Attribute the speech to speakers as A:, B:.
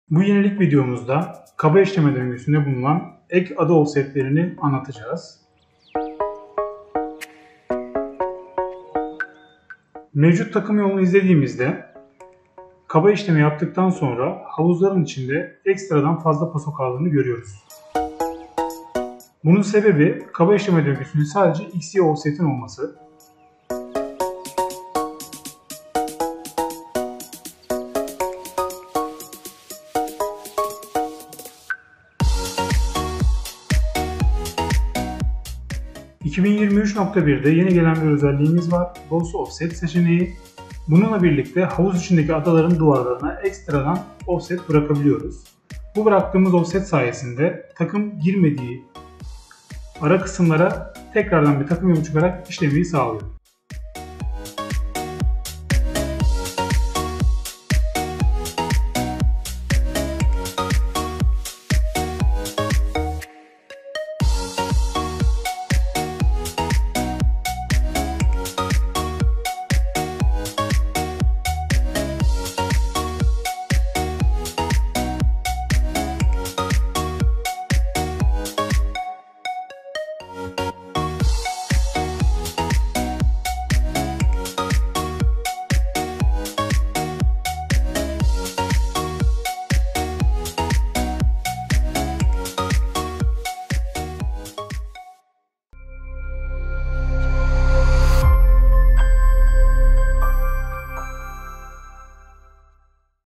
A: Bu yenilik videomuzda kaba işleme döngüsünde bulunan ek ada offsetlerini anlatacağız. Mevcut takım yolunu izlediğimizde kaba işlemi yaptıktan sonra havuzların içinde ekstradan fazla paso kaldığını görüyoruz. Bunun sebebi kaba işleme döngüsünün sadece XY offset'in olması. ...2023.1'de yeni gelen bir özelliğimiz var. Loss Offset seçeneği. Bununla birlikte havuz içindeki adaların duvarlarına ekstradan offset bırakabiliyoruz. Bu bıraktığımız offset sayesinde takım girmediği ara kısımlara tekrardan bir takım yolu çıkarak işlemeyi sağlıyor.